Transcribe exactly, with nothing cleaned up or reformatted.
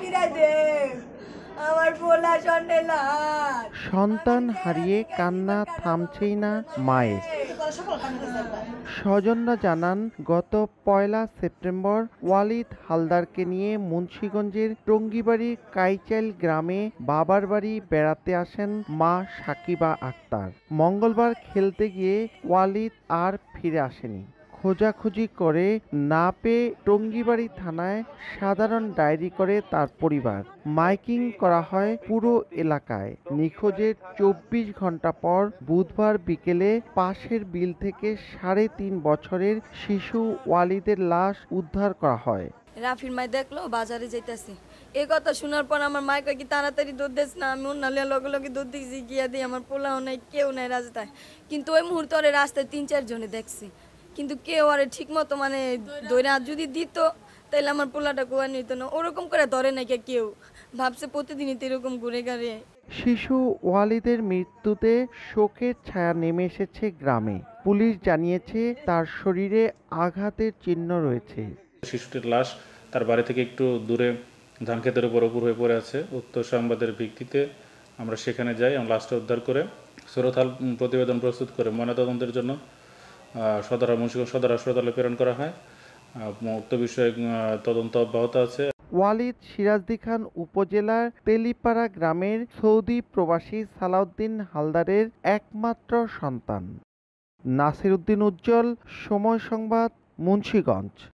ফিরাই দে আমার পোলা সন্ডেলা। সন্তান হারিয়ে কান্না থামছেই না মায়ের। স্বজনরা জানান, গত পয়লা সেপ্টেম্বর ওয়ালিদ হালদারকে নিয়ে মুন্সিগঞ্জের টঙ্গীবাড়ির কাইচাইল গ্রামে বাবার বাড়ি বেড়াতে আসেন মা সাকিবা আক্তার। মঙ্গলবার খেলতে গিয়ে ওয়ালিদ আর ফিরে আসেনি। খোঁজাখুঁজি করে না পেয়ে টঙ্গীবাড়ি থানায় সাধারণ ডায়েরি করে তার পরিবার। মাইকিং করা হয় পুরো এলাকায়। নিখোঁজের চব্বিশ ঘন্টা পর বুধবার বিকেলে পাশের বিল থেকে সাড়ে তিন বছরের শিশু ওয়ালিদের লাশ উদ্ধার করা হয়। রাফির মাই দেখলো বাজারে যাইতেছে, এই কথা শোনার পর আমার মায় কয় কি তাড়াতাড়ি দুধ দিস না। আমি অন্যান্য লগে লগে দুধ দিয়েছি, গিয়া দিই আমার পোলাও নাই, কেউ নাই রাস্তায়। কিন্তু ওই মুহূর্তে ওরে রাস্তায় তিন চার জনে দেখছি, কিন্তু কেউ আরে ঠিক মতো মানে দৈরা যদি দিত তাইলে আমার পোলাটা কোয়া নিত না। ওরকম করে ধরে নাকি কেউ, ভাবছে প্রতিদিনই তো এরকম ঘুরে গাড়ে। শিশু ওয়ালিদের মৃত্যুতে শোকের ছায়া নেমে এসেছে গ্রামে। পুলিশ জানিয়েছে তার শরীরে আঘাতের চিহ্ন রয়েছে। শিশুটির লাশ তার বাড়ি থেকে একটু দূরে ধান ক্ষেতের উপর উপর হয়ে পড়ে আছে। উক্ত সংবাদের ভিত্তিতে আমরা সেখানে যাই এবং লাশটা উদ্ধার করে সুরতহাল প্রতিবেদন প্রস্তুত করে ময়নাতদন্তের জন্য সদর মুন্সিগঞ্জ সদর হাসপাতালে প্রেরণ করা হয়। উক্ত বিষয়ে তদন্ত অব্যাহত আছে। ওয়ালিদ সিরাজদি খান উপজেলার তেলিপাড়া গ্রামের সৌদি প্রবাসী সালাউদ্দিন হালদারের একমাত্র সন্তান। নাসির উদ্দিন উজ্জ্বল, সময় সংবাদ, মুন্সিগঞ্জ।